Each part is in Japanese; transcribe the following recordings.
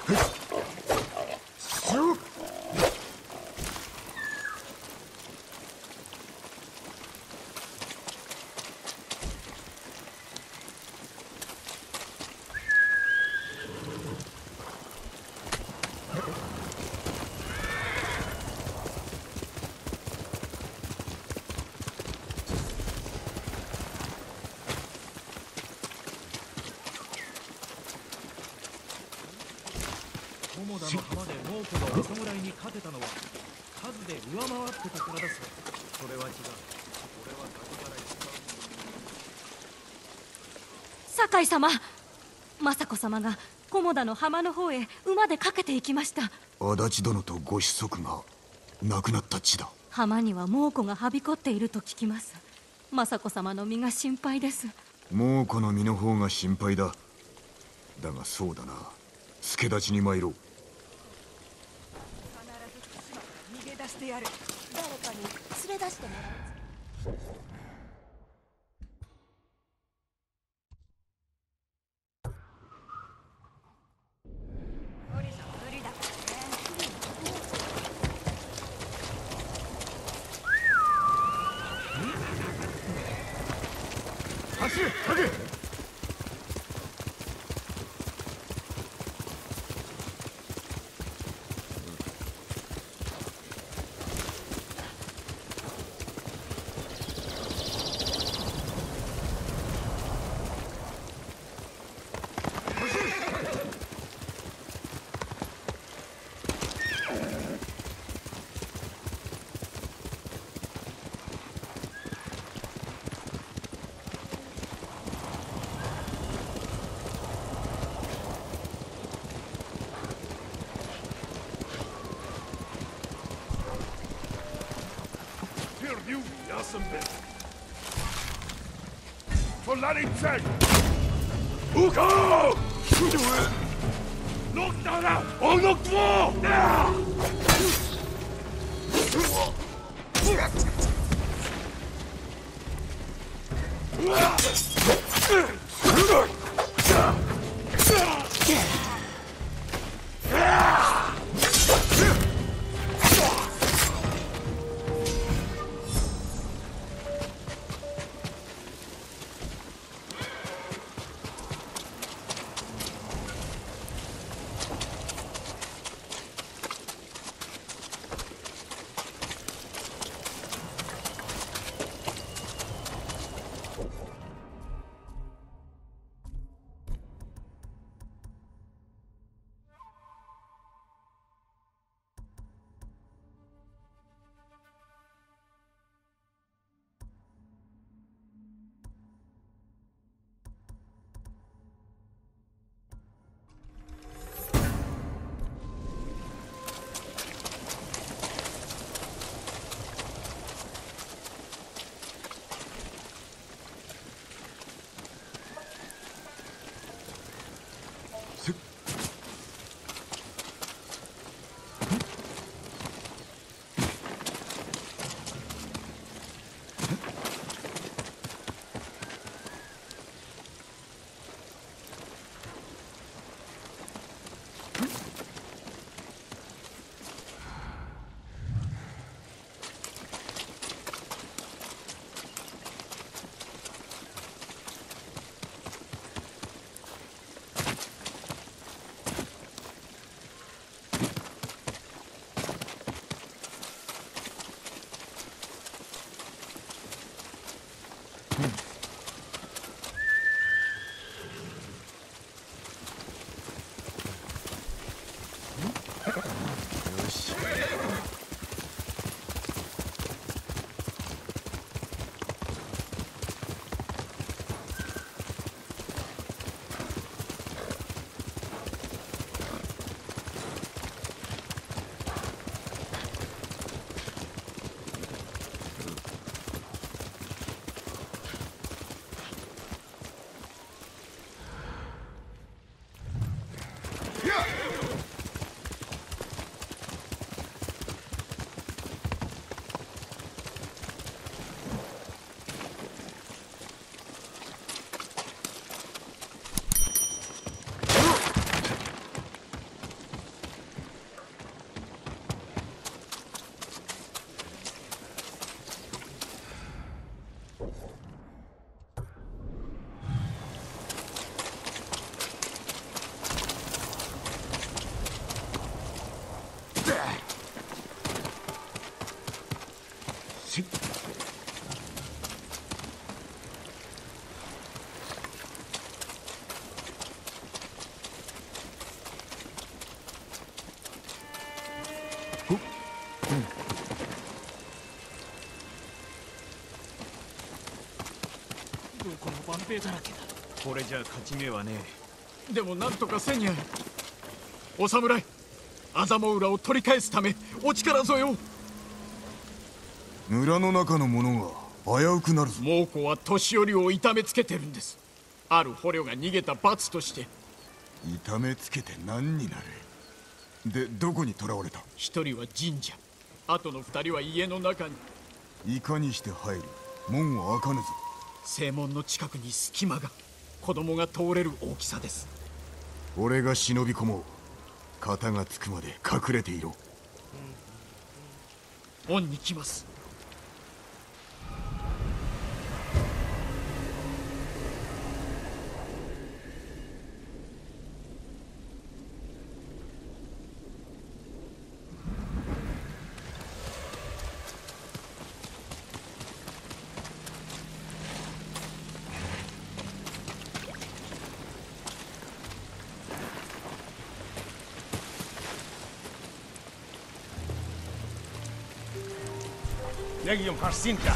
菰田の浜で猛虎がお侍に勝てたのは数で上回ってたからだそう。それは違う。俺は崖から一番。 酒井様、政子様が菰田の浜の方へ馬で駆けて行きました。 足立殿とご子息が亡くなった地だ。 浜には猛虎がはびこっていると聞きます。政子様の身が心配です。 猛虎の身の方が心配だ。だがそうだな、助太刀に参ろう。 逃げ出してやる。誰かに連れ出してもらう。 走れ、かけ。 Verladdingzeit! Uko! Lukt einer! Und lukt wo! どこも万兵だらけだ。 これじゃ勝ち目はねでもなんとかせにゃい。お侍、アザモウラを取り返すためお力添えを。 村の中の者が危うくなるぞ。 猛虎は年寄りを痛めつけてるんです。ある捕虜が逃げた罰として。 痛めつけて何になる。で、どこに囚われた。 一人は神社、あとの二人は家の中に。 いかにして入る。門は開かぬぞ。 正門の近くに隙間が、子供が通れる大きさです。 俺が忍び込もう。肩がつくまで隠れていろ。 恩に来ます。 Negium Harsinta.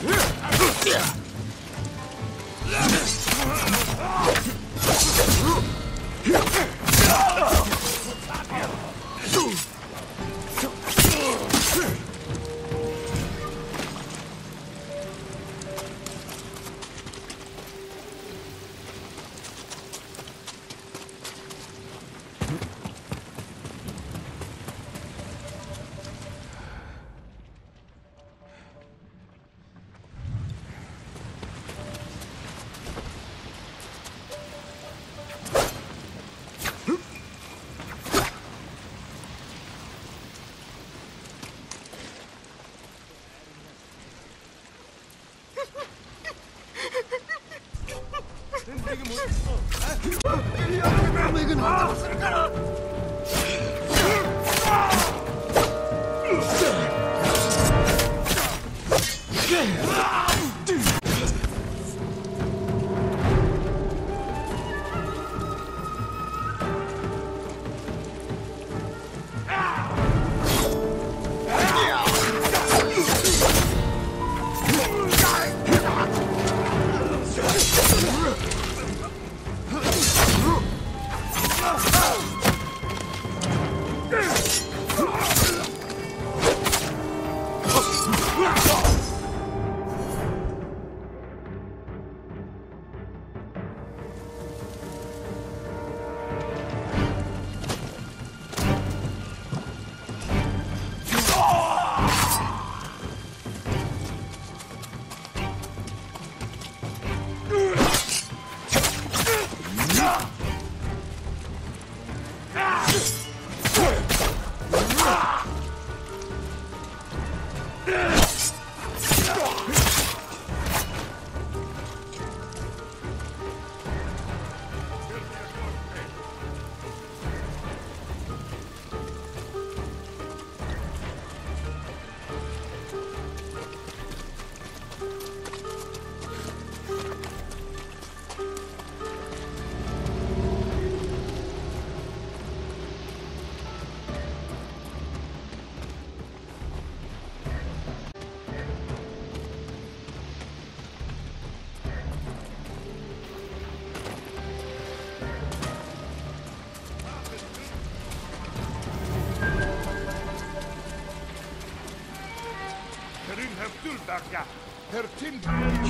Hertin.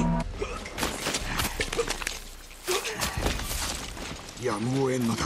やむを得んのだ。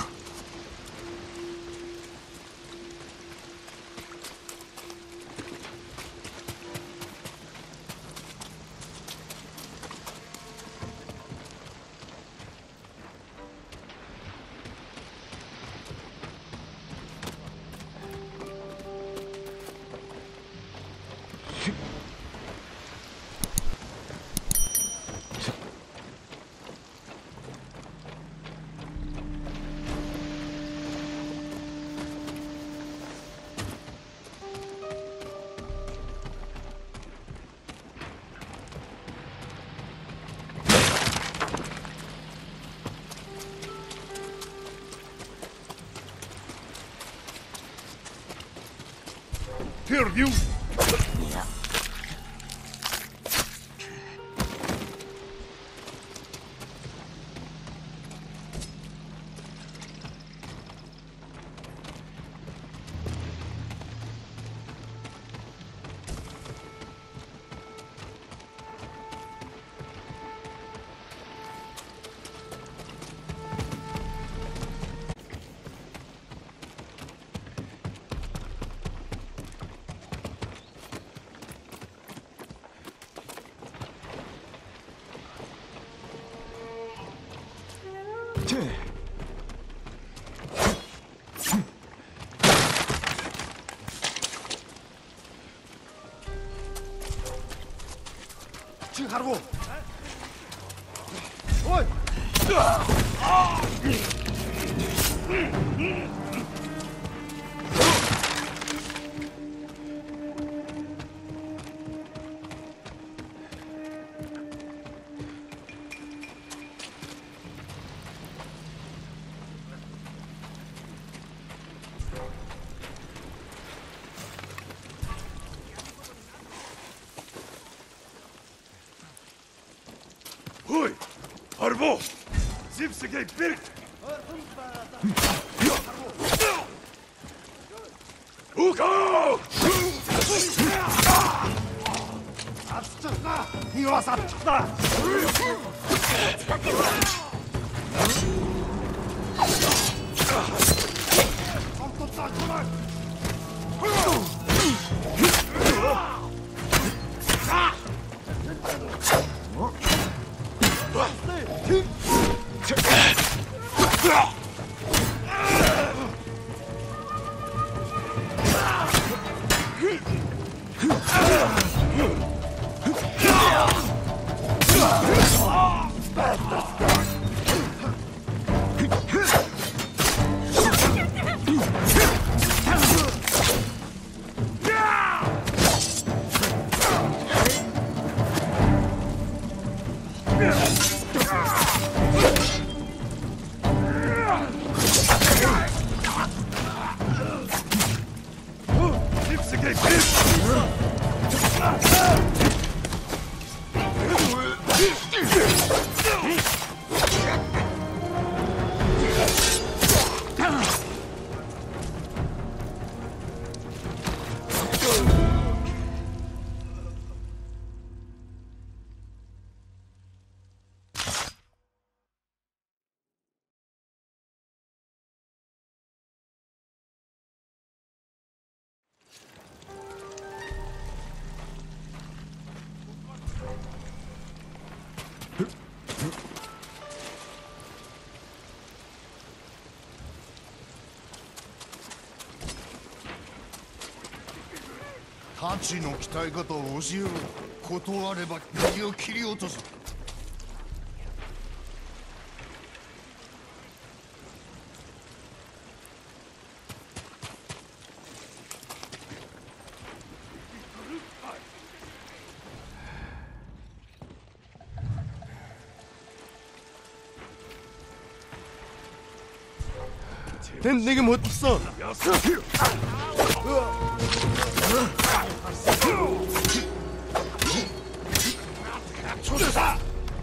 Perdu. 金哈鲁，おい！ Hoi! Harbo! Zipsegay Birk! Uko! Atçıkla! Yuvas atçıkla! Altutlar kolay!ハチの鍛え方を教えろ。断れば首を切り落とす。된 내게 못 써. 초대사.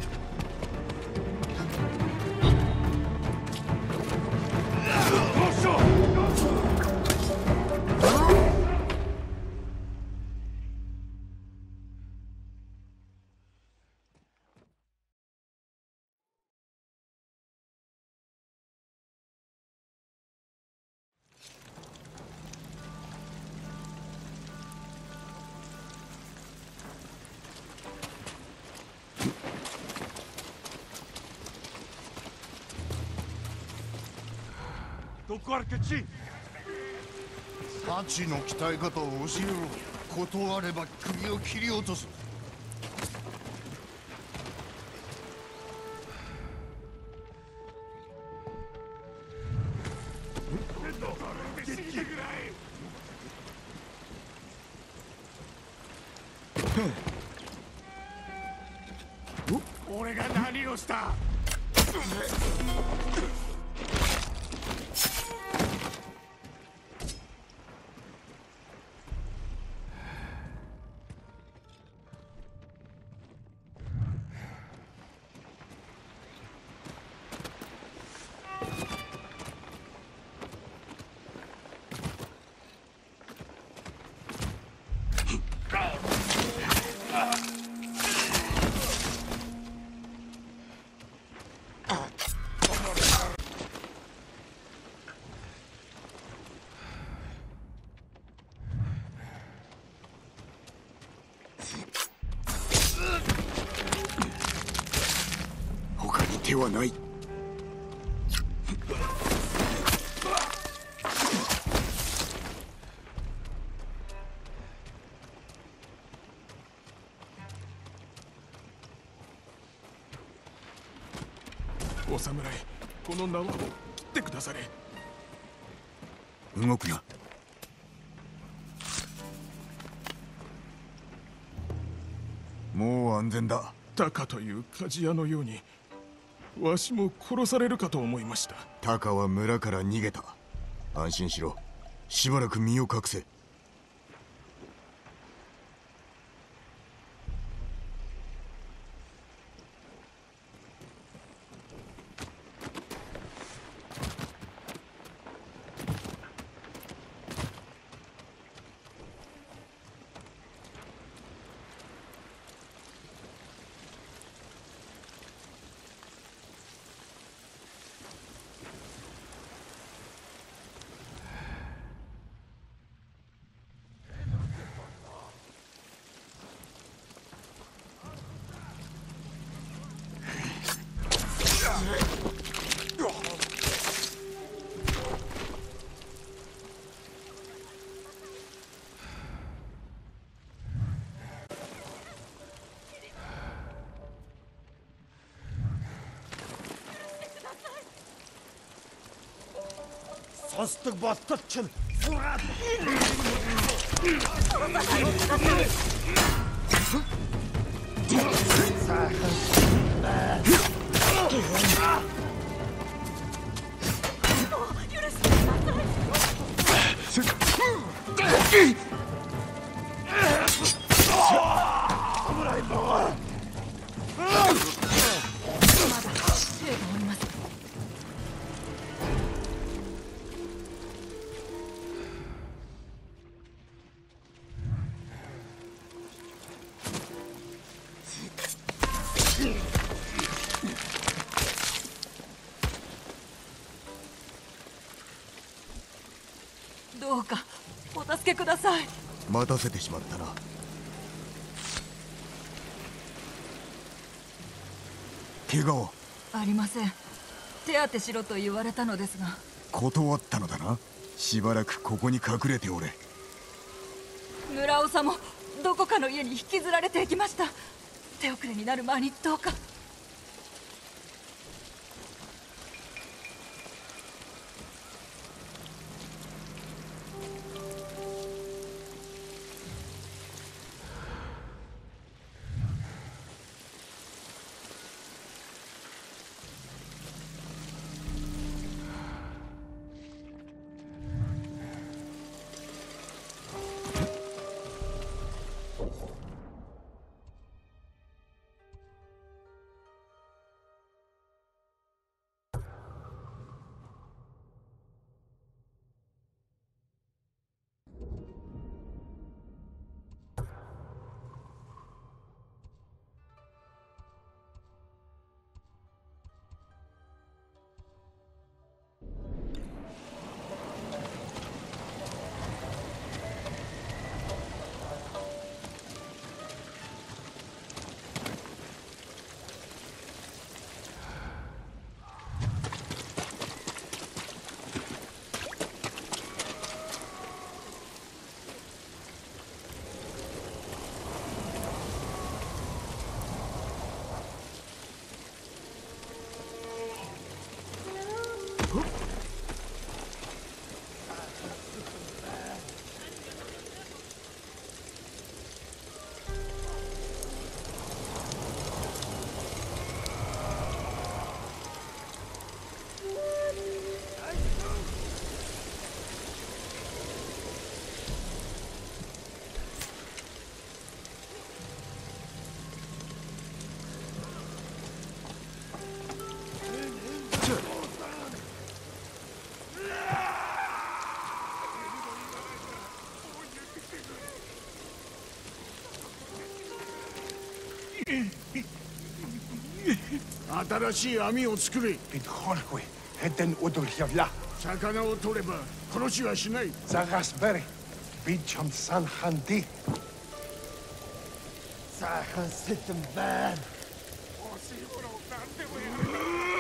ハチの鍛え方を教えろ。断れば首を切り落とす。俺が何をした？ 手はない。 お侍、この縄を切ってくだされ。 動くな。もう安全だ。 タカという鍛冶屋のようにわしも殺されるかと思いました。 タカは村から逃げた。安心しろ。しばらく身を隠せ。 Состог болтол чинь сураад. どうかお助けください。 待たせてしまったな。怪我はありません。手当てしろと言われたのですが。 断ったのだな。しばらくここに隠れておれ。 村長もどこかの家に引きずられていきました。手遅れになる前にどうか。 新しい網を作れ。 بتخرجوا هدن ودول يلا 魚を取れば殺しはしない。 زغاس بري بيتشم سان خاندي ساخن ستم بان.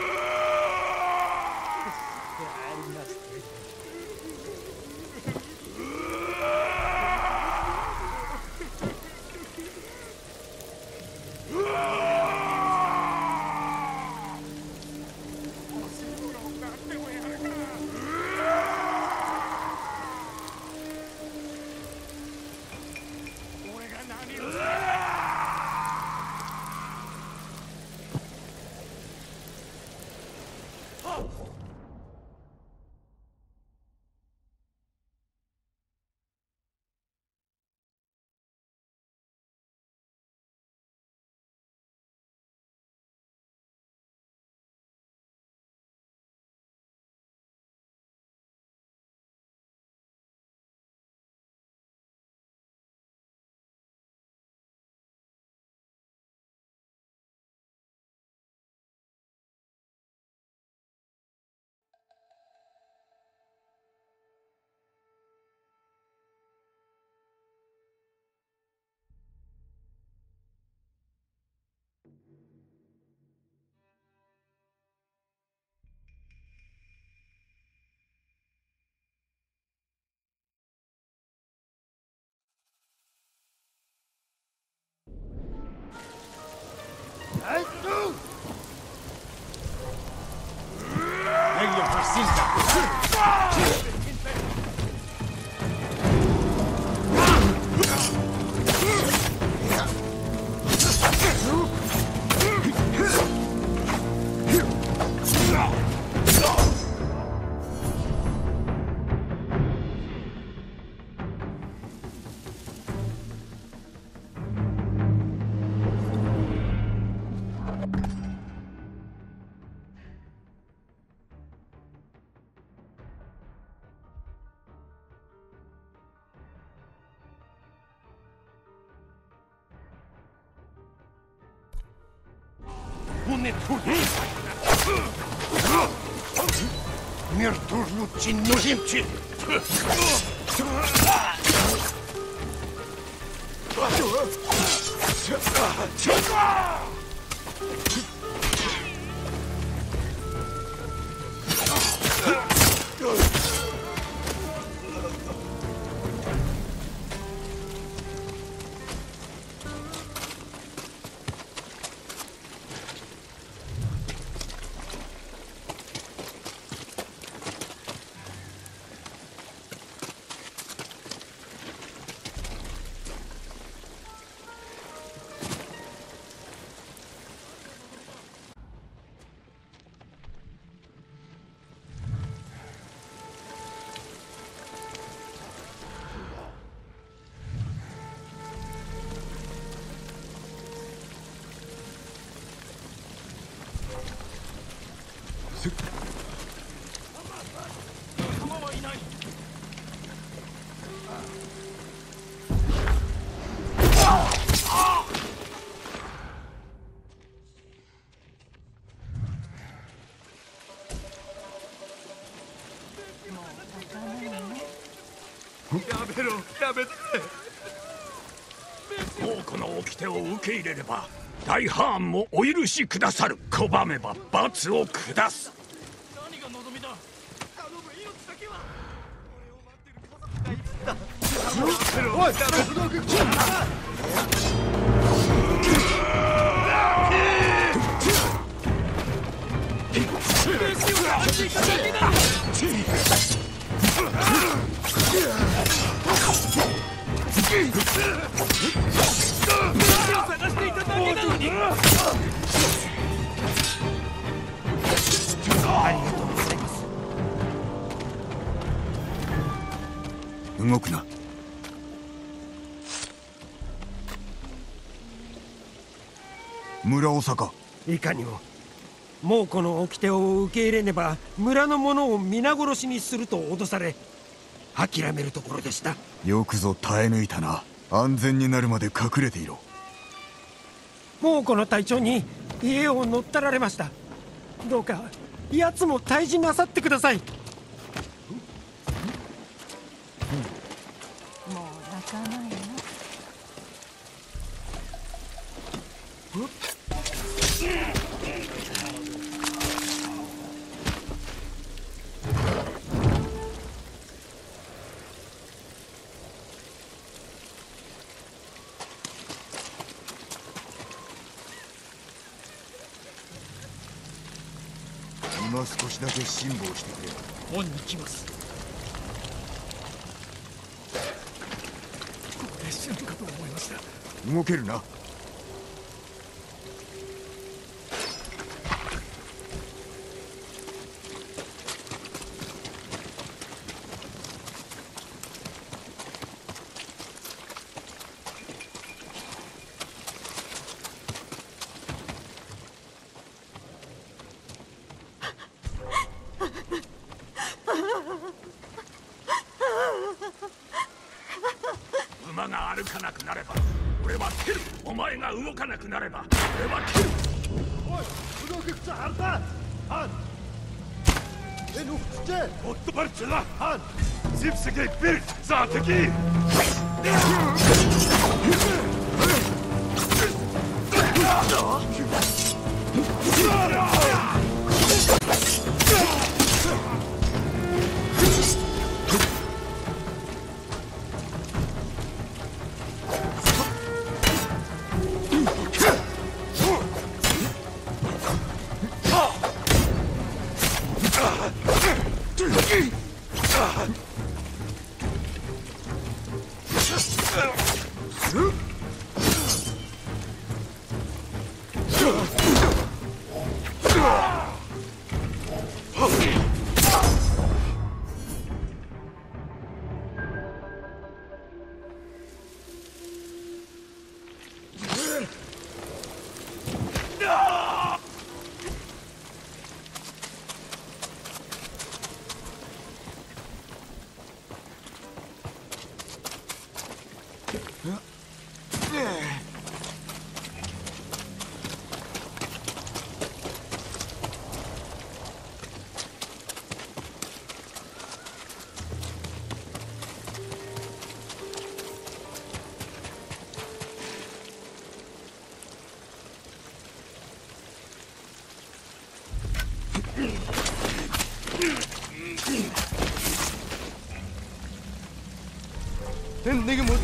не трудно. Мир трудно чинноземцы. 王子の掟を受け入れれば大ハーンもお許しくださる。拒めば罰を下す。 何が望みだ。頼む、命だけは。俺を待ってる家族がいるんだ。 動くな。村長か。 いかにも。猛虎の掟を受け入れねば村の者を皆殺しにすると脅され諦めるところでした。 よくぞ耐え抜いたな。安全になるまで隠れていろ。 猛虎の隊長に家を乗っ取られました。どうか奴も退治なさってください。 もう泣かないの。 今少しだけ辛抱してくれ。 本に来ます。ここで死ぬかと思いました。 動けるな。 馬が歩かなくなれば俺は蹴る。お前が動かなくなれば俺は蹴る。 Ottoparçılar han! Zipsige bir zateki! 내게 뭐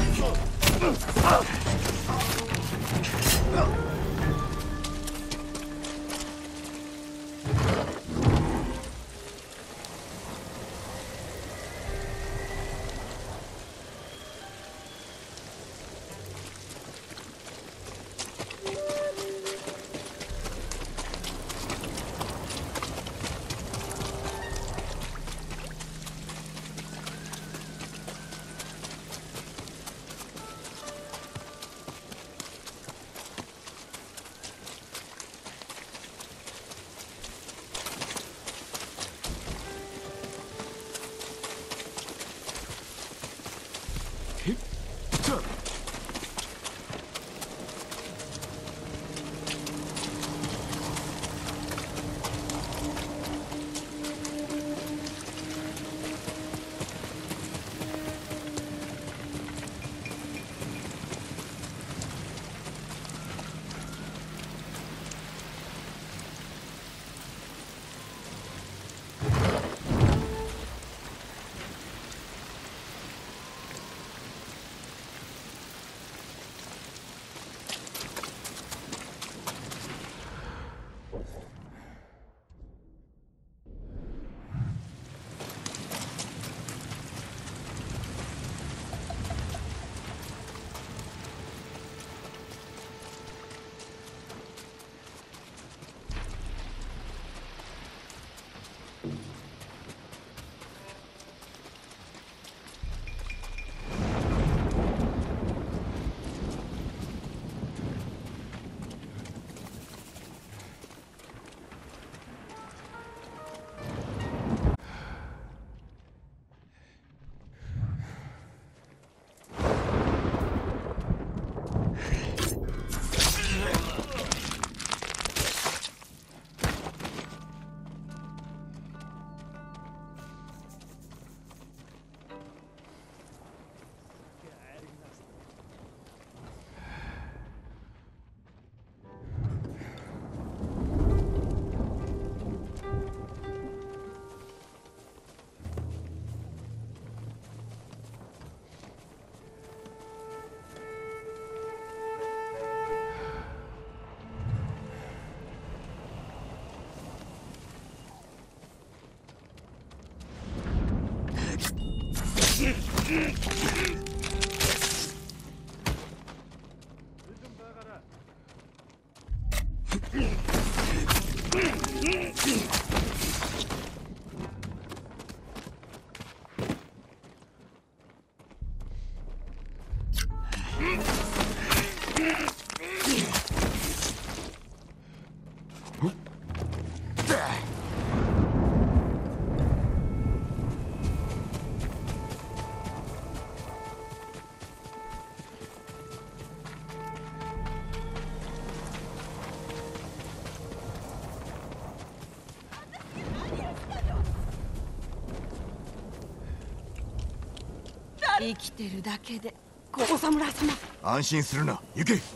生きてるだけでお侍様。 安心するな、行け。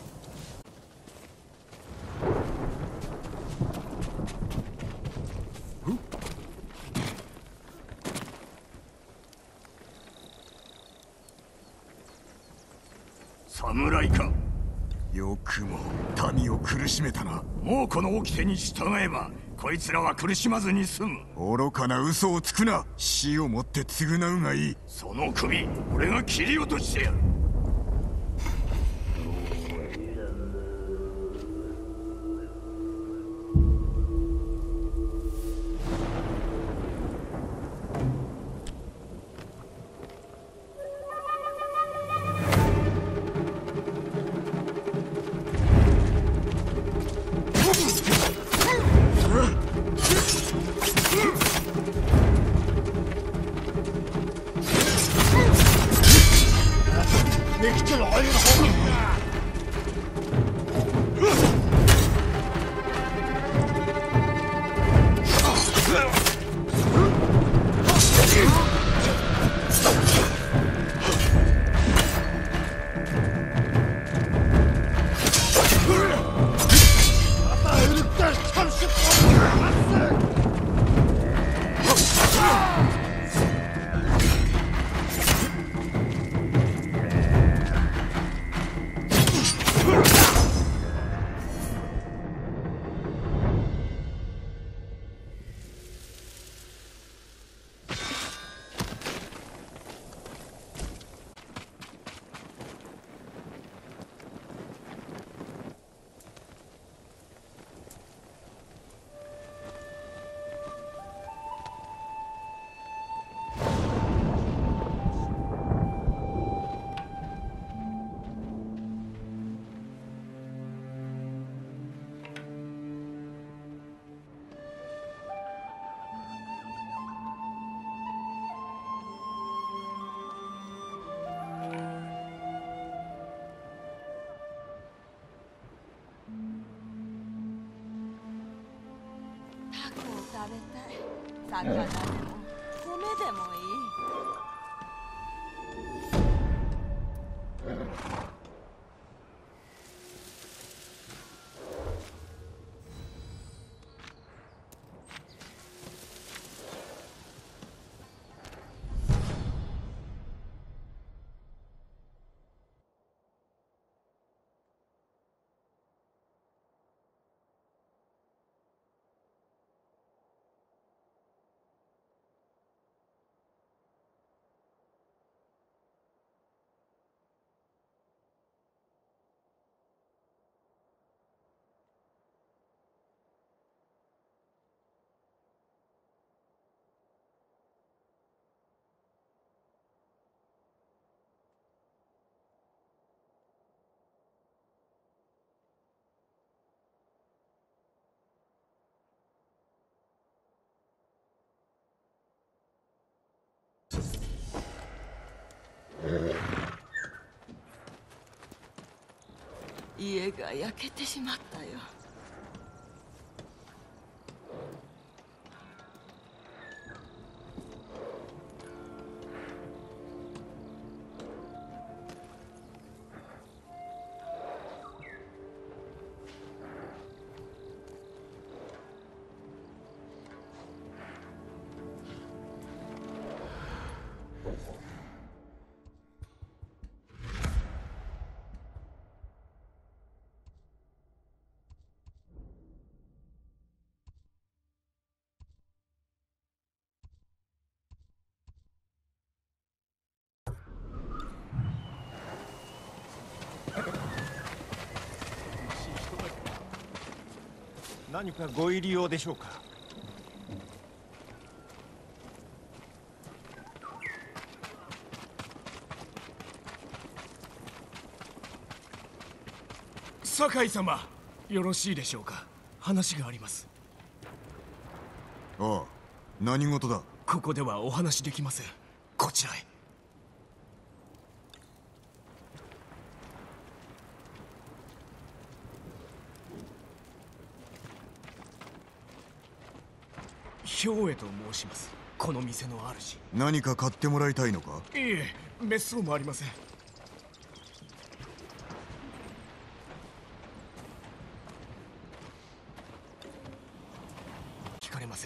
侍か。 よくも民を苦しめたな。 もうこの掟に従えばこいつらは苦しまずに済む。 愚かな嘘をつくな。死をもって償うがいい。 その首俺が切り落としてやる。 魚でも米でもいい。家が焼けてしまったよ。 何かご入り用でしょうか。 酒井様、よろしいでしょうか。話があります。 ああ、何事だ。 ここではお話できません。こちらへ。兵衛と申します。この店の主。 何か買ってもらいたいのか。 いいえ、滅相もありません。聞かれません。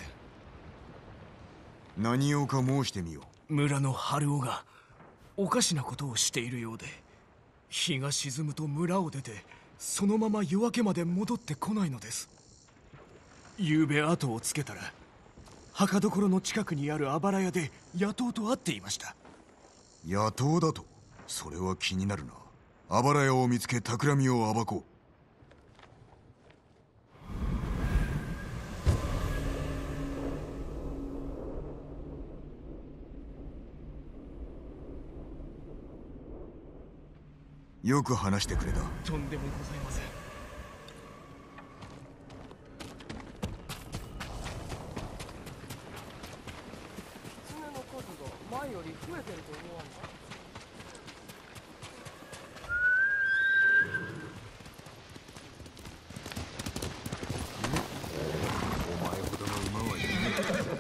何用か申してみよう。村の春男がおかしなことをしているようで、日が沈むと村を出てそのまま夜明けまで戻ってこないのです。夕べ後をつけたら墓所の近くにあるあばら屋で野党と会っていました。 野党だと。それは気になるな。あばら屋を見つけ企みを暴こう。よく話してくれた。 とんでもございません。 前より増えてると思わんか。 お前ほどの馬はいない。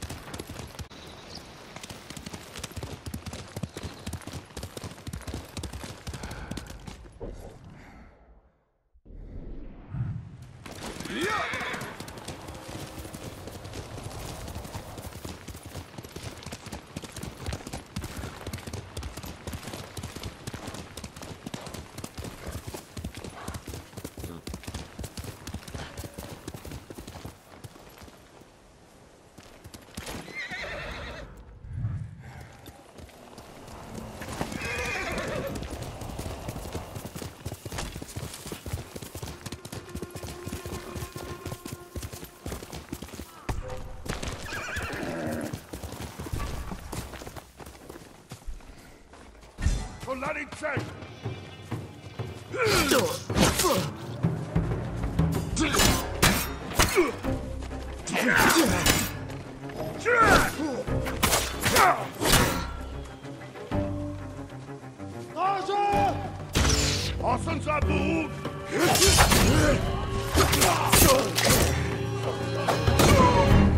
Let it say. Passen Sie Blut!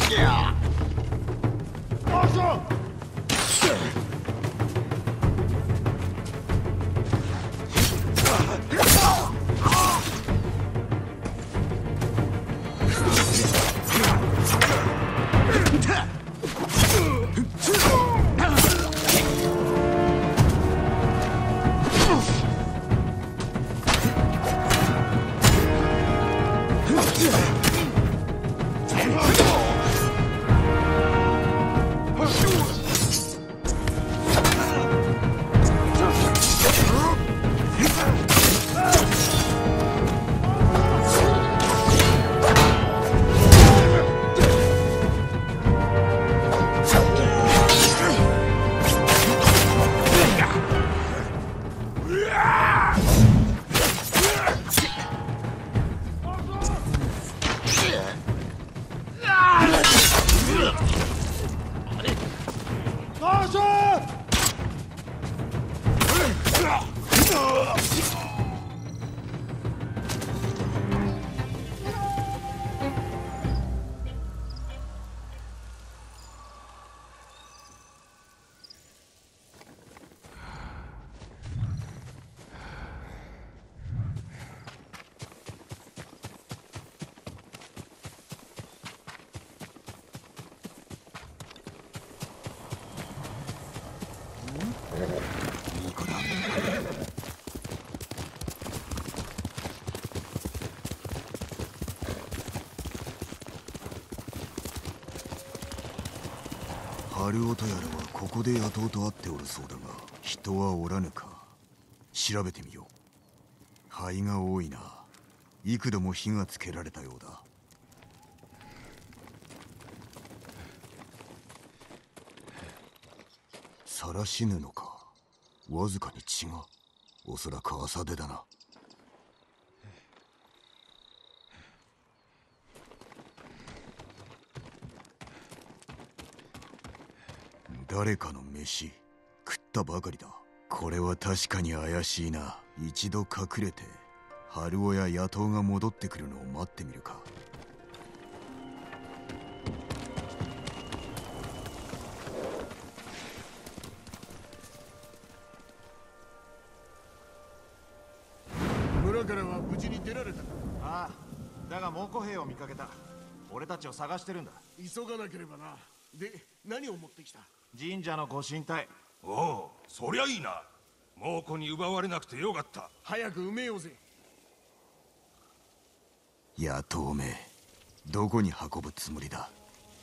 春音やらはここで雇うとあっておるそうだが、人はおらぬか。調べてみよう。灰が多いな。幾度も火がつけられたようだ。晒し布か。わずかに血が。おそらく朝出だな。誰かの飯食ったばかりだ。これは確かに怪しいな。一度隠れて春男や野党が戻ってくるのを待ってみるか。 村からは無事に出られたか。 ああ、だが猛虎兵を見かけた。俺たちを探してるんだ。 急がなければな。で、何を持ってきた？ 神社のご神体。 おお、そりゃいいな。猛虎に奪われなくてよかった。 早く埋めようぜ。 野党め、どこに運ぶつもりだ？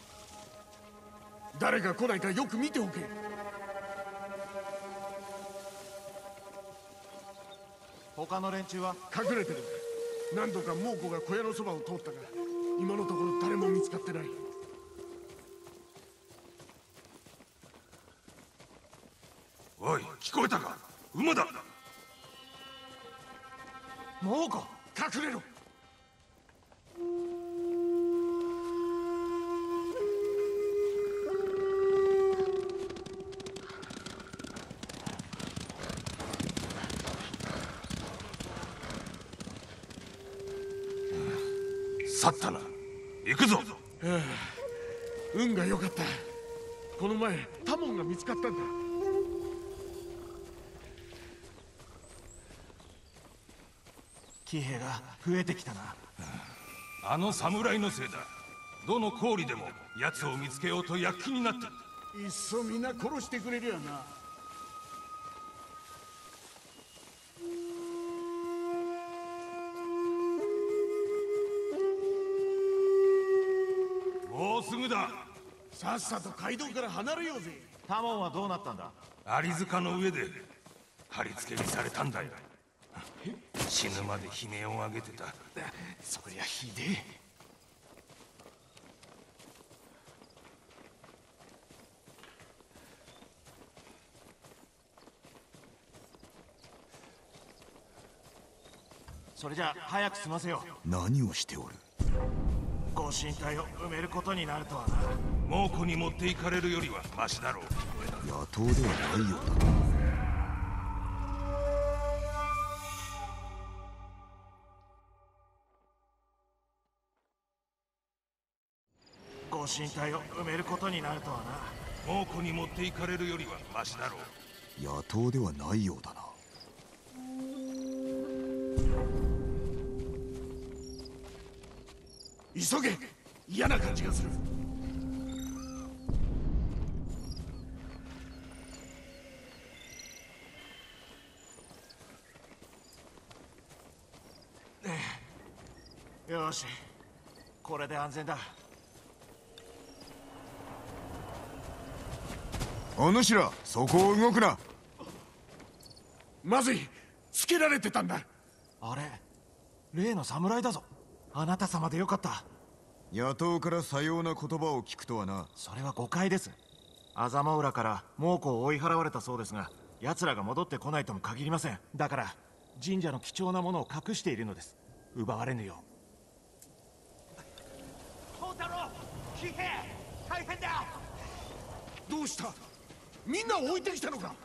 誰が来ないかよく見ておけ。 他の連中は隠れてる。何度か猛虎が小屋のそばを通ったが、今のところ誰も見つかってない。 おい、聞こえたか？馬だ。 猛虎、 隠れろ。 去ったな。行くぞ。 運が良かった。この前タモンが見つかったんだ。 騎兵が増えてきたな。 あの侍のせいだ。どの郡でも奴を見つけようと躍起になってる。 いっそみんな殺してくれるやな。 もうすぐだ。 さっさと街道から離れようぜ。 タモンはどうなったんだ？ アリ塚の上で貼り付けにされたんだよ。死ぬまで悲鳴を上げてた。 そりゃひでえ。 それじゃあ早く済ませよう。何をしておる？ ご神体を埋めることになるとはな。 猛虎に持っていかれるよりはマシだろう。 野党ではないようだな。 ご身体を埋めることになるとはな。 猛虎に持っていかれるよりはマシだろう。 野党ではないようだな。 急げ。嫌な感じがする。 よし、これで安全だ。 お主ら、そこを動くな。 まずい、つけられてたんだ。 あれ、例の侍だぞ。あなた様でよかった。 野党からさような言葉を聞くとはな。 それは誤解です。アザマウラから猛虎を追い払われたそうですが、奴らが戻ってこないとも限りません。だから神社の貴重なものを隠しているのです。奪われぬよう。 宝太郎、騎兵、大変だ。どうした？みんなを置いてきたのか？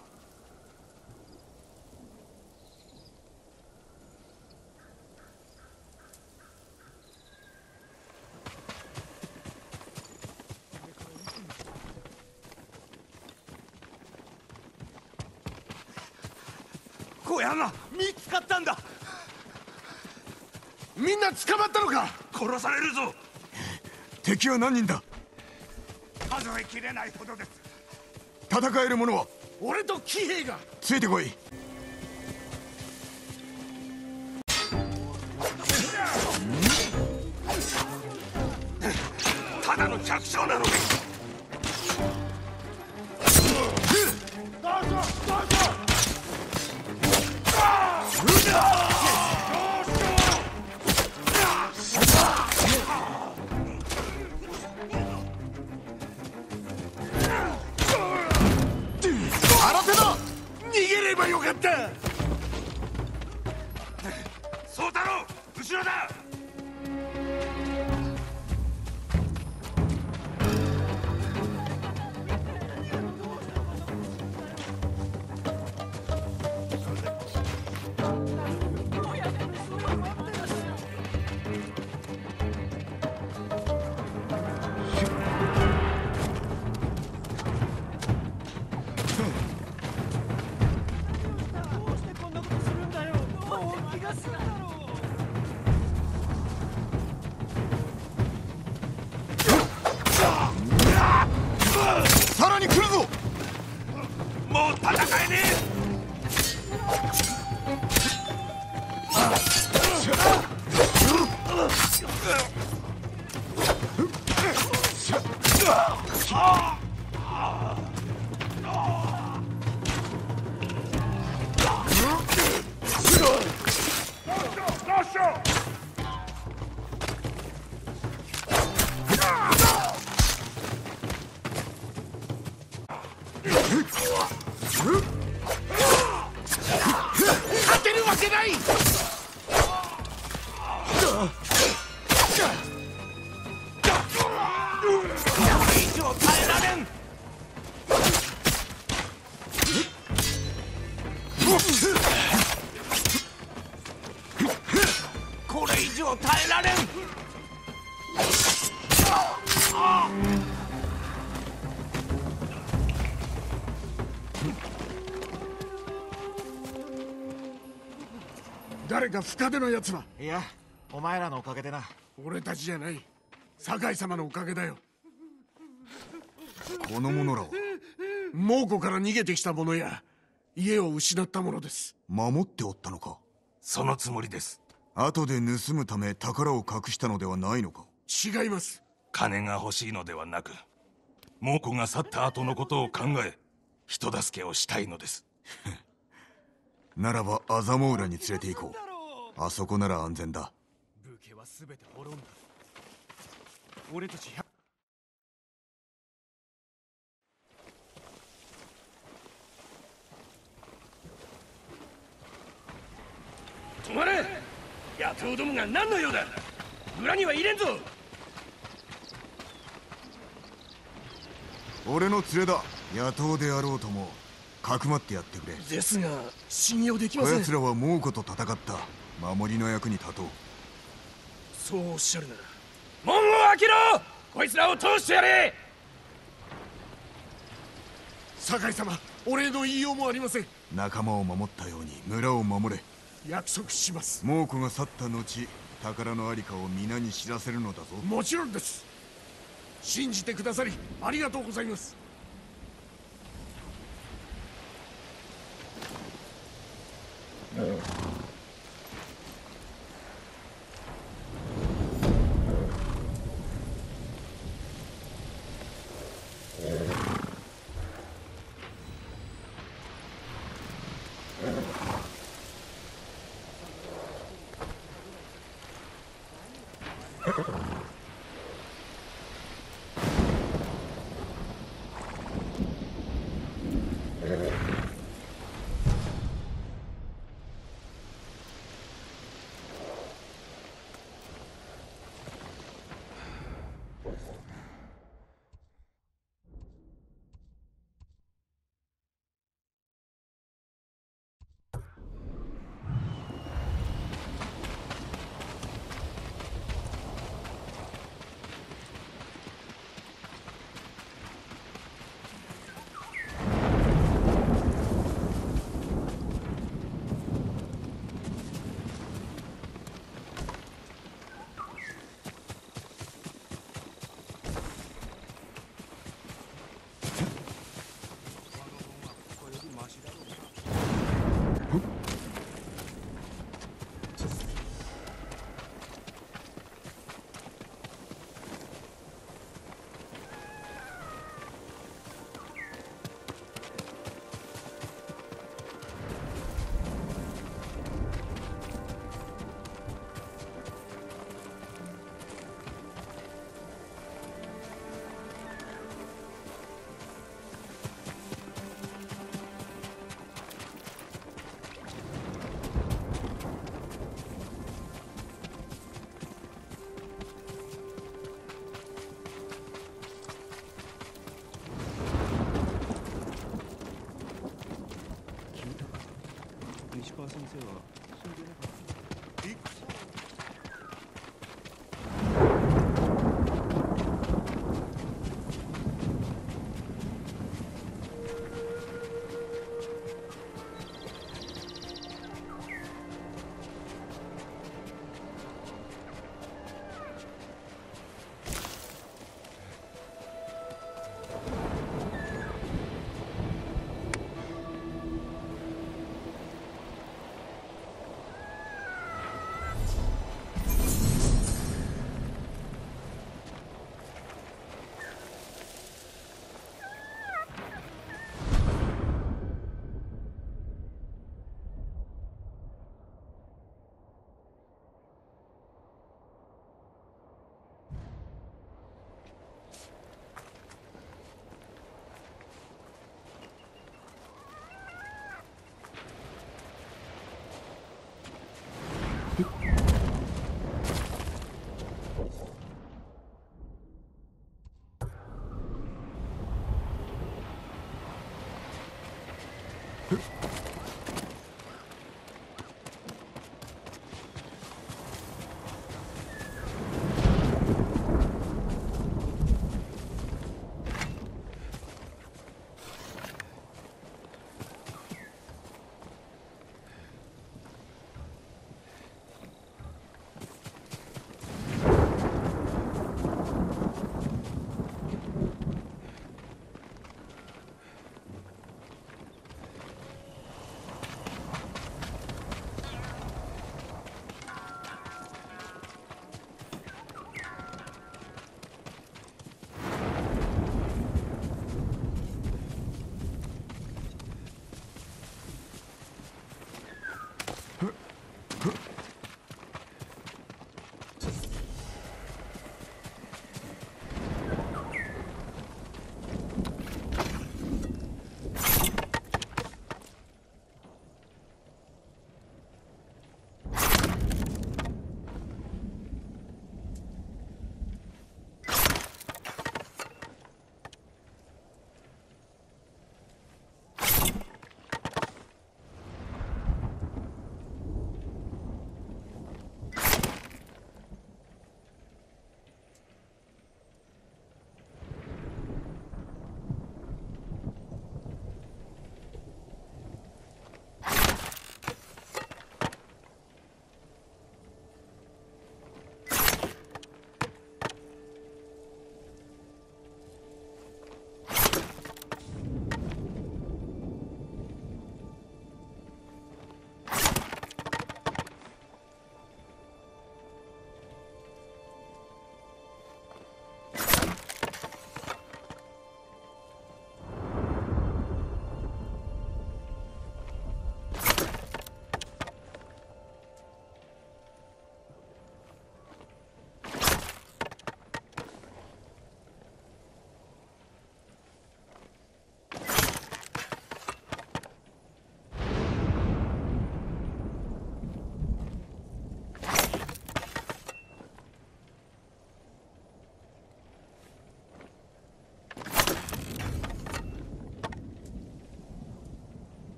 小屋が見つかったんだ。 みんな捕まったのか？ 殺されるぞ。 敵は何人だ？ 数えきれないほどです。 戦える者は？ 俺と騎兵が。 ついてこい。 ただの弱小なのか。 逃げればよかった。 宗太郎、後ろだ。 さらに来るぞ。 もう戦えね勝てるわけない。 以上耐えられん。これ以上耐えられん。 誰か深手のやつは？ いや、お前らのおかげでな。 俺たちじゃない。酒井様のおかげだよ。 この者らは猛虎から逃げてきた者や家を失った者です。 守っておったのか？ そのつもりです。 後で盗むため宝を隠したのではないのか？ 違います。 金が欲しいのではなく、猛虎が去った後のことを考え、人助けをしたいのです。 ならばアザモウラに連れて行こう。あそこなら安全だ。 武家は全て滅んだ。俺たち止まれ。野党どもが何の用だ。村には入れんぞ。 俺の連れだ。野党であろうともかくまってやってくれ。 ですが信用できまこせん。 やつらは猛虎と戦った守りの役に立とう。 そうおっしゃるなら。 門を開けろ。 こいつらを通してやれ。 酒井様、お礼の言いようもありません。 仲間を守ったように村を守れ。 約束します。 猛虎が去った後、宝のありかを皆に知らせるのだぞ。 もちろんです。信じてくださりありがとうございます。